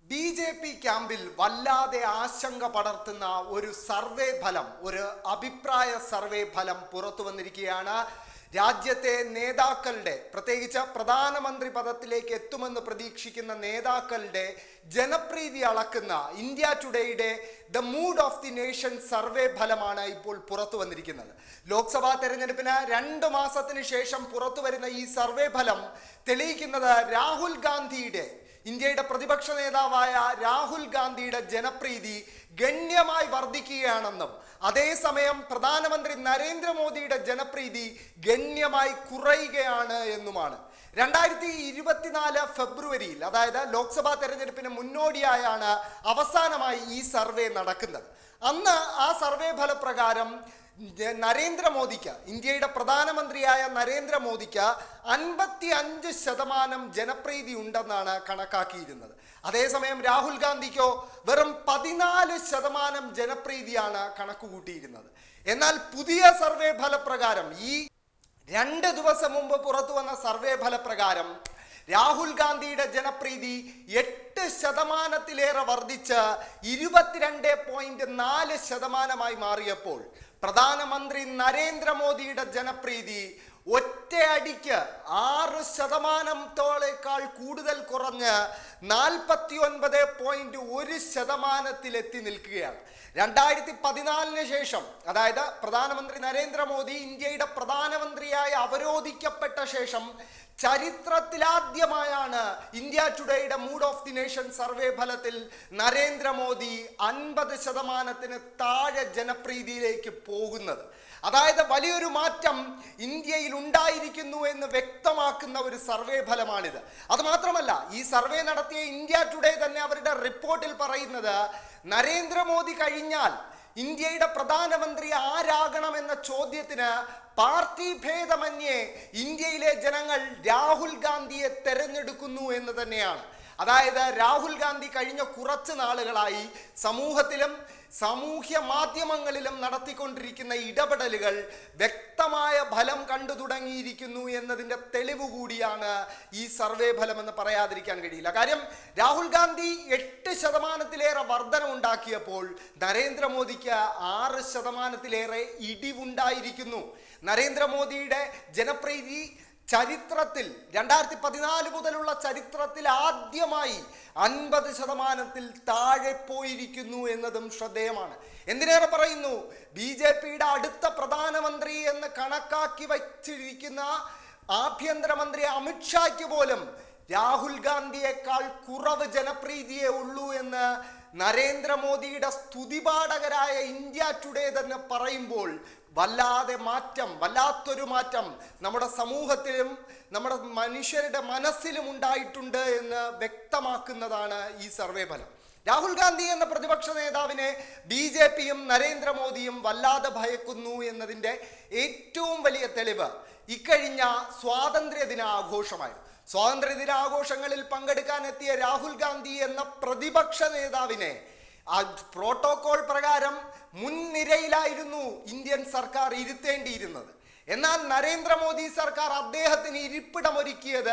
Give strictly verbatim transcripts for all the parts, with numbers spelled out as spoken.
B J P ക്യാമ്പിൽ വല്ലാതെ ആശങ്ക പടർത്തുന്ന ഒരു സർവേ ഫലം, ഒരു അഭിപ്രായ സർവേ ഫലം പുറത്തു വന്നിരിക്കുകയാണ്. രാജ്യത്തെ നേതാക്കളുടെ, പ്രത്യേകിച്ച് പ്രധാനമന്ത്രി പദത്തിലേക്ക് എത്തുമെന്ന് പ്രതീക്ഷിക്കുന്ന നേതാക്കളുടെ ജനപ്രീതി അളക്കുന്ന ഇന്ത്യ ടുഡേയുടെ the mood of the nation survey ഫലമാണ് ഇപ്പോൾ പുറത്തു വന്നിരിക്കുന്നത്. ലോക്സഭാ തെരഞ്ഞെടുപ്പിന് രണ്ട് മാസത്തിന് ശേഷം പുറത്തു വരുന്ന ഈ സർവേ ഫലം തെളിയിക്കുന്നത് രാഹുൽ ഗാന്ധിയുടെ, ഇന്ത്യയുടെ പ്രതിപക്ഷ നേതാവായ രാഹുൽ ഗാന്ധിയുടെ ജനപ്രീതി ഗണ്യമായി വർദ്ധിക്കുകയാണെന്നും അതേസമയം പ്രധാനമന്ത്രി നരേന്ദ്രമോദിയുടെ ജനപ്രീതി ഗണ്യമായി കുറയുകയാണ് എന്നുമാണ്. രണ്ടായിരത്തി ഇരുപത്തിനാല് ഫെബ്രുവരിയിൽ, അതായത് ലോക്സഭാ തെരഞ്ഞെടുപ്പിന് മുന്നോടിയായാണ് അവസാനമായി ഈ സർവേ നടക്കുന്നത്. അന്ന് ആ സർവേ ഫലപ്രകാരം നരേന്ദ്രമോദിക്ക്, ഇന്ത്യയുടെ പ്രധാനമന്ത്രിയായ നരേന്ദ്രമോദിക്ക് അൻപത്തി അഞ്ച് ശതമാനം ജനപ്രീതി ഉണ്ടെന്നാണ് കണക്കാക്കിയിരുന്നത്. അതേസമയം രാഹുൽ ഗാന്ധിക്കോ വെറും പതിനാല് ശതമാനം ജനപ്രീതിയാണ് കണക്കുകൂട്ടിയിരുന്നത്. എന്നാൽ പുതിയ സർവേ ഫലപ്രകാരം, ഈ രണ്ട് ദിവസം മുമ്പ് പുറത്തു വന്ന സർവേ ഫലപ്രകാരം രാഹുൽ ഗാന്ധിയുടെ ജനപ്രീതി എട്ട് ശതമാനത്തിലേറെ വർദ്ധിച്ച് ഇരുപത്തിരണ്ട് പോയിന്റ് നാല് ശതമാനമായി മാറിയപ്പോൾ പ്രധാനമന്ത്രി നരേന്ദ്രമോദിയുടെ ജനപ്രീതി ഒറ്റയടിക്ക് ആറ് ശതമാനത്തോളേക്കാൾ കൂടുതൽ കുറഞ്ഞ് നാൽപ്പത്തി ഒൻപത് പോയിന്റ് ഒരു ശതമാനത്തിലെത്തി നിൽക്കുകയാണ്. രണ്ടായിരത്തി പതിനാലിന് ശേഷം, അതായത് പ്രധാനമന്ത്രി നരേന്ദ്രമോദി ഇന്ത്യയുടെ പ്രധാനമന്ത്രിയായി അവരോധിക്കപ്പെട്ട ശേഷം ചരിത്രത്തിലാദ്യമായാണ് ഇന്ത്യ ടുഡേയുടെ mood of the nation survey ഫലത്തിൽ നരേന്ദ്രമോദി അൻപത് ശതമാനത്തിന് താഴെ ജനപ്രീതിയിലേക്ക് പോകുന്നത്. അതായത് വലിയൊരു മാറ്റം ഇന്ത്യയിൽ ഉണ്ടായിരിക്കുന്നു എന്ന് വ്യക്തമാക്കുന്ന ഒരു സർവേ ഫലമാണിത്. അതുമാത്രമല്ല, ഈ സർവേ നടത്തിയ ഇന്ത്യ ടുഡേ തന്നെ അവരുടെ റിപ്പോർട്ടിൽ പറയുന്നത്, നരേന്ദ്രമോദി കഴിഞ്ഞാൽ ഇന്ത്യയുടെ പ്രധാനമന്ത്രി ആരാകണമെന്ന ചോദ്യത്തിന് പാർട്ടി ഭേദമന്യേ ഇന്ത്യയിലെ ജനങ്ങൾ രാഹുൽ ഗാന്ധിയെ തെരഞ്ഞെടുക്കുന്നു എന്ന് തന്നെയാണ്. അതായത് രാഹുൽ ഗാന്ധി കഴിഞ്ഞ കുറച്ച് നാളുകളായി സമൂഹത്തിലും സാമൂഹ്യ മാധ്യമങ്ങളിലും നടത്തിക്കൊണ്ടിരിക്കുന്ന ഇടപെടലുകൾ വ്യക്തമായ ഫലം കണ്ടു തുടങ്ങിയിരിക്കുന്നു എന്നതിൻ്റെ തെളിവ് കൂടിയാണ് ഈ സർവേ ഫലം എന്ന് പറയാതിരിക്കാൻ കഴിയില്ല. കാര്യം, രാഹുൽ ഗാന്ധി എട്ട് ശതമാനത്തിലേറെ വർധന ഉണ്ടാക്കിയപ്പോൾ നരേന്ദ്രമോദിക്ക് ആറ് ശതമാനത്തിലേറെ ഇടിവുണ്ടായിരിക്കുന്നു. നരേന്ദ്രമോദിയുടെ ജനപ്രീതി ചരിത്രത്തിൽ, രണ്ടായിരത്തി പതിനാല് മുതലുള്ള ചരിത്രത്തിൽ ആദ്യമായി അൻപത് ശതമാനത്തിൽ താഴെ പോയിരിക്കുന്നു എന്നതും ശ്രദ്ധേയമാണ്. എന്തിനേറെ പറയുന്നു, ബി ജെ പിയുടെ അടുത്ത പ്രധാനമന്ത്രി എന്ന് കണക്കാക്കി വച്ചിരിക്കുന്ന ആഭ്യന്തരമന്ത്രി അമിത്ഷായ്ക്ക് പോലും രാഹുൽ ഗാന്ധിയേക്കാൾ കുറവ് ജനപ്രീതിയേ ഉള്ളൂ എന്ന് നരേന്ദ്രമോദിയുടെ സ്തുതിപാഠകരായ ഇന്ത്യ ടുഡേ തന്നെ പറയുമ്പോൾ വല്ലാതെ മാറ്റം, വല്ലാത്തൊരു മാറ്റം നമ്മുടെ സമൂഹത്തിലും നമ്മുടെ മനുഷ്യരുടെ മനസ്സിലും ഉണ്ടായിട്ടുണ്ട് എന്ന് വ്യക്തമാക്കുന്നതാണ് ഈ സർവേ ഫലം. രാഹുൽ ഗാന്ധി എന്ന പ്രതിപക്ഷ നേതാവിനെ ബി ജെ പിയും നരേന്ദ്രമോദിയും വല്ലാതെ ഭയക്കുന്നു എന്നതിൻ്റെ ഏറ്റവും വലിയ തെളിവ് ഇക്കഴിഞ്ഞ സ്വാതന്ത്ര്യ ദിന ആഘോഷമായിരുന്നു. സ്വാതന്ത്ര്യ ദിനാഘോഷങ്ങളിൽ പങ്കെടുക്കാൻ എത്തിയ രാഹുൽ ഗാന്ധി എന്ന പ്രതിപക്ഷ നേതാവിനെ പ്രോട്ടോകോൾ പ്രകാരം മുൻനിരയിലായിരുന്നു ഇന്ത്യൻ സർക്കാർ ഇരുത്തേണ്ടിയിരുന്നത്. എന്നാൽ നരേന്ദ്രമോദി സർക്കാർ അദ്ദേഹത്തിന് ഇരിപ്പിടമൊരുക്കിയത്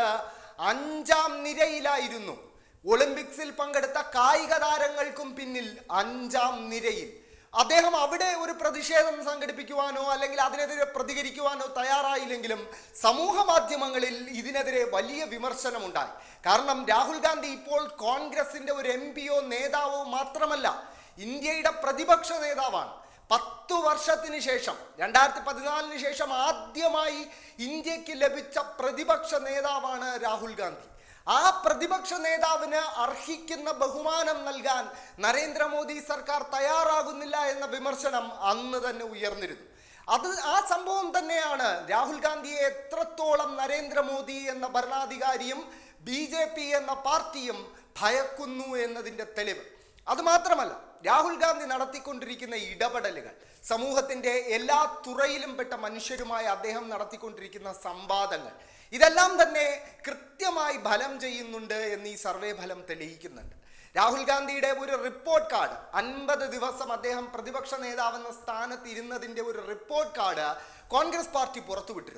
അഞ്ചാം നിരയിലായിരുന്നു. ഒളിമ്പിക്സിൽ പങ്കെടുത്ത കായിക താരങ്ങൾക്കും പിന്നിൽ അഞ്ചാം നിരയിൽ. അദ്ദേഹം അവിടെ ഒരു പ്രതിഷേധം സംഘടിപ്പിക്കുവാനോ അല്ലെങ്കിൽ അതിനെതിരെ പ്രതികരിക്കുവാനോ തയ്യാറായില്ലെങ്കിലും സമൂഹ മാധ്യമങ്ങളിൽ ഇതിനെതിരെ വലിയ വിമർശനമുണ്ടായി. കാരണം രാഹുൽ ഗാന്ധി ഇപ്പോൾ കോൺഗ്രസിന്റെ ഒരു എം പിയോ നേതാവോ മാത്രമല്ല, ഇന്ത്യയുടെ പ്രതിപക്ഷ നേതാവാണ്. പത്തു വർഷത്തിന് ശേഷം, രണ്ടായിരത്തി പതിനാലിന് ശേഷം ആദ്യമായി ഇന്ത്യക്ക് ലഭിച്ച പ്രതിപക്ഷ നേതാവാണ് രാഹുൽ ഗാന്ധി. ആ പ്രതിപക്ഷ നേതാവിന് അർഹിക്കുന്ന ബഹുമാനം നൽകാൻ നരേന്ദ്രമോദി സർക്കാർ തയ്യാറാകുന്നില്ല എന്ന വിമർശനം അന്ന് തന്നെ ഉയർന്നിരുന്നു. അത് ആ സംഭവം തന്നെയാണ് രാഹുൽ ഗാന്ധിയെ എത്രത്തോളം നരേന്ദ്രമോദി എന്ന ഭരണാധികാരിയും ബി ജെ പി എന്ന പാർട്ടിയും ഭയക്കുന്നു എന്നതിൻ്റെ തെളിവ്. അതുമാത്രമല്ല, രാഹുൽ ഗാന്ധി നടത്തിക്കൊണ്ടിരിക്കുന്ന ഇടപെടലുകൾ, സമൂഹത്തിൻ്റെ എല്ലാ തുറയിലും പെട്ട മനുഷ്യരുമായി അദ്ദേഹം നടത്തിക്കൊണ്ടിരിക്കുന്ന സംവാദങ്ങൾ, ഇതെല്ലാം തന്നെ കൃത്യമായി ഫലം ചെയ്യുന്നുണ്ട് എന്ന് ഈ സർവേ ഫലം തെളിയിക്കുന്നുണ്ട്. രാഹുൽ ഗാന്ധിയുടെ ഒരു റിപ്പോർട്ട് കാർഡ്, അൻപത് ദിവസം അദ്ദേഹം പ്രതിപക്ഷ നേതാവെന്ന സ്ഥാനത്ത് ഇരുന്നതിൻ്റെ ഒരു റിപ്പോർട്ട് കാർഡ് കോൺഗ്രസ് പാർട്ടി പുറത്തുവിട്ടിരുന്നു.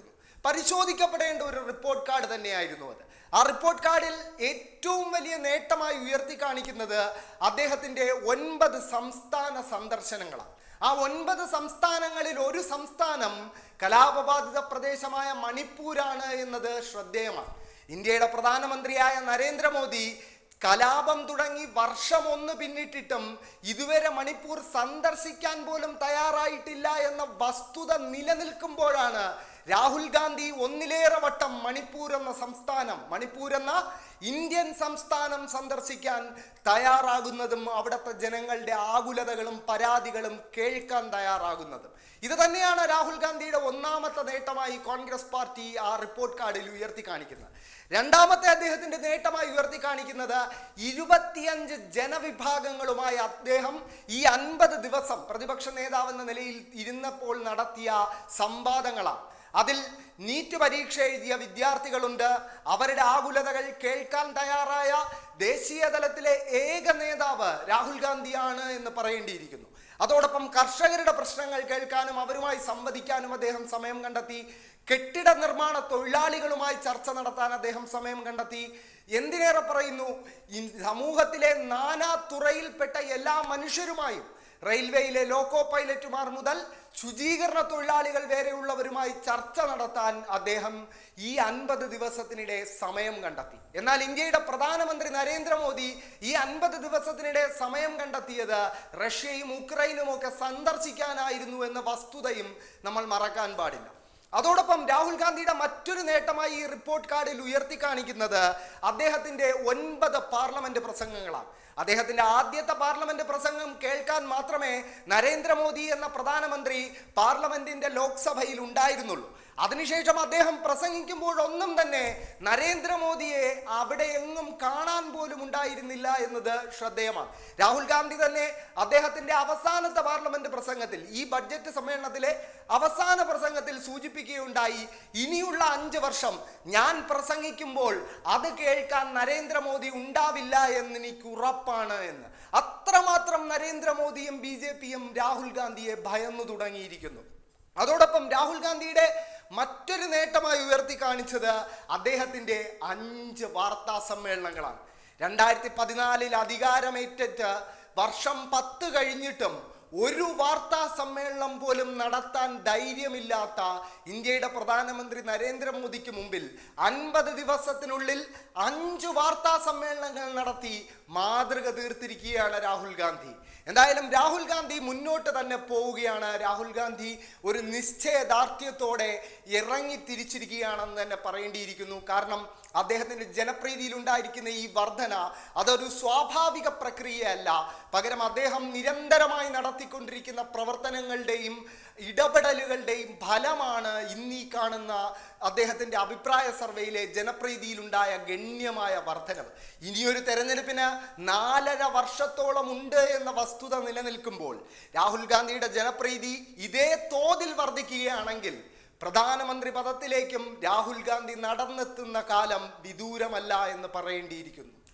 പരിശോധിക്കപ്പെടേണ്ട ഒരു റിപ്പോർട്ട് കാർഡ് തന്നെയായിരുന്നു അത്. ആ റിപ്പോർട്ട് കാർഡിൽ ഏറ്റവും വലിയ നേട്ടമായി ഉയർത്തി കാണിക്കുന്നത് അദ്ദേഹത്തിൻ്റെ ഒൻപത് സംസ്ഥാന സന്ദർശനങ്ങളാണ്. ആ ഒൻപത് സംസ്ഥാനങ്ങളിൽ ഒരു സംസ്ഥാനം കലാപബാധിത പ്രദേശമായ മണിപ്പൂരാണ് എന്നത് ശ്രദ്ധേയമാണ്. ഇന്ത്യയുടെ പ്രധാനമന്ത്രിയായ നരേന്ദ്രമോദി കലാപം തുടങ്ങി വർഷം ഒന്ന് പിന്നിട്ടിട്ടും ഇതുവരെ മണിപ്പൂർ സന്ദർശിക്കാൻ പോലും തയ്യാറായിട്ടില്ല എന്ന വസ്തുത നിലനിൽക്കുമ്പോഴാണ് രാഹുൽ ഗാന്ധി ഒന്നിലേറെ വട്ടം മണിപ്പൂർ എന്ന സംസ്ഥാനം മണിപ്പൂർ എന്ന ഇന്ത്യൻ സംസ്ഥാനം സന്ദർശിക്കാൻ തയ്യാറാകുന്നതും അവിടുത്തെ ജനങ്ങളുടെ ആകുലതകളും പരാതികളും കേൾക്കാൻ തയ്യാറാകുന്നതും. ഇത് തന്നെയാണ് രാഹുൽ ഗാന്ധിയുടെ ഒന്നാമത്തെ നേട്ടമായി കോൺഗ്രസ് പാർട്ടി ആ റിപ്പോർട്ട് കാർഡിൽ ഉയർത്തി കാണിക്കുന്നത്. രണ്ടാമത്തെ അദ്ദേഹത്തിന്റെ നേട്ടമായി ഉയർത്തി കാണിക്കുന്നത് ഇരുപത്തിയഞ്ച് ജനവിഭാഗങ്ങളുമായി അദ്ദേഹം ഈ അൻപത് ദിവസം പ്രതിപക്ഷ നേതാവെന്ന നിലയിൽ ഇരുന്നപ്പോൾ നടത്തിയ സംവാദങ്ങളാണ്. അതിൽ നീറ്റ് പരീക്ഷ എഴുതിയ വിദ്യാർത്ഥികളുണ്ട്. അവരുടെ ആകുലതകൾ കേൾക്കാൻ തയ്യാറായ ദേശീയ തലത്തിലെ ഏക നേതാവ് രാഹുൽ ഗാന്ധിയാണ് എന്ന് പറയേണ്ടിയിരിക്കുന്നു. അതോടൊപ്പം കർഷകരുടെ പ്രശ്നങ്ങൾ കേൾക്കാനും അവരുമായി സംവദിക്കാനും അദ്ദേഹം സമയം കണ്ടെത്തി. കെട്ടിട നിർമ്മാണ തൊഴിലാളികളുമായി ചർച്ച നടത്താൻ അദ്ദേഹം സമയം കണ്ടെത്തി. എന്തിനേറെ പറയുന്നു, സമൂഹത്തിലെ നാനാ തുറയിൽപ്പെട്ട എല്ലാ മനുഷ്യരുമായും, റെയിൽവേയിലെ ലോക്കോ പൈലറ്റുമാർ മുതൽ ശുചീകരണ തൊഴിലാളികൾ വരെയുള്ളവരുമായി ചർച്ച നടത്താൻ അദ്ദേഹം ഈ അൻപത് ദിവസത്തിനിടെ സമയം കണ്ടെത്തി. എന്നാൽ ഇന്ത്യയുടെ പ്രധാനമന്ത്രി നരേന്ദ്രമോദി ഈ അൻപത് ദിവസത്തിനിടെ സമയം കണ്ടെത്തിയത് റഷ്യയും ഉക്രൈനും ഒക്കെ സന്ദർശിക്കാനായിരുന്നു എന്ന വസ്തുതയും നമ്മൾ മറക്കാൻ പാടില്ല. അതോടൊപ്പം രാഹുൽ ഗാന്ധിയുടെ മറ്റൊരു നേട്ടമായി ഈ റിപ്പോർട്ട് കാർഡിൽ ഉയർത്തി കാണിക്കുന്നത് അദ്ദേഹത്തിന്റെ ഒൻപത് പാർലമെന്റ് പ്രസംഗങ്ങളാണ്. അദ്ദേഹത്തിന്റെ ആദ്യത്തെ പാർലമെന്റ് പ്രസംഗം കേൾക്കാൻ മാത്രമേ നരേന്ദ്രമോദി എന്ന പ്രധാനമന്ത്രി പാർലമെന്റിന്റെ ലോക്സഭയിൽ ഉണ്ടായിരുന്നുള്ളൂ. അതിനുശേഷം അദ്ദേഹം പ്രസംഗിക്കുമ്പോഴൊന്നും തന്നെ നരേന്ദ്രമോദിയെ അവിടെ എങ്ങും കാണാൻ പോലും ഉണ്ടായിരുന്നില്ല എന്നത് ശ്രദ്ധേയമാണ്. രാഹുൽ ഗാന്ധി തന്നെ അദ്ദേഹത്തിന്റെ അവസാനത്തെ പാർലമെന്റ് പ്രസംഗത്തിൽ, ഈ ബഡ്ജറ്റ് സമ്മേളനത്തിലെ അവസാന പ്രസംഗത്തിൽ സൂചിപ്പിക്കുകയുണ്ടായി, ഇനിയുള്ള അഞ്ച് വർഷം ഞാൻ പ്രസംഗിക്കുമ്പോൾ അത് കേൾക്കാൻ നരേന്ദ്രമോദി ഉണ്ടാവില്ല എന്ന് എനിക്ക് ഉറപ്പാണ് എന്ന്. അത്രമാത്രം നരേന്ദ്രമോദിയും ബി ജെ പിയും രാഹുൽ ഗാന്ധിയെ ഭയന്നു തുടങ്ങിയിരിക്കുന്നു. അതോടൊപ്പം രാഹുൽ ഗാന്ധിയുടെ മറ്റൊരു നേട്ടമായി ഉയർത്തി കാണിച്ചത് അദ്ദേഹത്തിന്റെ അഞ്ച് വാർത്താ സമ്മേളനങ്ങളാണ്. രണ്ടായിരത്തി പതിനാലിൽ അധികാരമേറ്റിട്ട് വർഷം പത്ത് കഴിഞ്ഞിട്ടും ഒരു വാർത്താ സമ്മേളനം പോലും നടത്താൻ ധൈര്യമില്ലാത്ത ഇന്ത്യയുടെ പ്രധാനമന്ത്രി നരേന്ദ്രമോദിക്ക് മുമ്പിൽ അൻപത് ദിവസത്തിനുള്ളിൽ അഞ്ചു വാർത്താ സമ്മേളനങ്ങൾ നടത്തി മാതൃക തീർത്തിരിക്കുകയാണ് രാഹുൽ ഗാന്ധി. എന്തായാലും രാഹുൽ ഗാന്ധി മുന്നോട്ട് തന്നെ പോവുകയാണ്. രാഹുൽ ഗാന്ധി ഒരു നിശ്ചയദാർഢ്യത്തോടെ ഇറങ്ങി തിരിച്ചിരിക്കുകയാണെന്ന് തന്നെ പറയേണ്ടിയിരിക്കുന്നു. കാരണം അദ്ദേഹത്തിന്റെ ജനപ്രീതിയിൽ ഉണ്ടായിരിക്കുന്ന ഈ വർധന അതൊരു സ്വാഭാവിക പ്രക്രിയയല്ല, പകരം അദ്ദേഹം നിരന്തരമായി നടത്തിക്കൊണ്ടിരിക്കുന്ന പ്രവർത്തനങ്ങളുടെയും ഇടപെടലുകളുടെയും ഫലമാണ് ഇന്നീ കാണുന്ന അദ്ദേഹത്തിന്റെ അഭിപ്രായ സർവേയിലെ ജനപ്രീതിയിലുണ്ടായ ഗണ്യമായ വർധനവ്. ഇനിയൊരു തെരഞ്ഞെടുപ്പിന് നാലര വർഷത്തോളം ഉണ്ട് എന്ന വസ്തുത നിലനിൽക്കുമ്പോൾ രാഹുൽ ഗാന്ധിയുടെ ജനപ്രീതി ഇതേ തോതിൽ വർദ്ധിക്കുകയാണെങ്കിൽ പ്രധാനമന്ത്രി പദത്തിലേക്കും രാഹുൽ ഗാന്ധി നടന്നെത്തുന്ന കാലം വിദൂരമല്ല എന്ന് പറയേണ്ടിയിരിക്കുന്നു.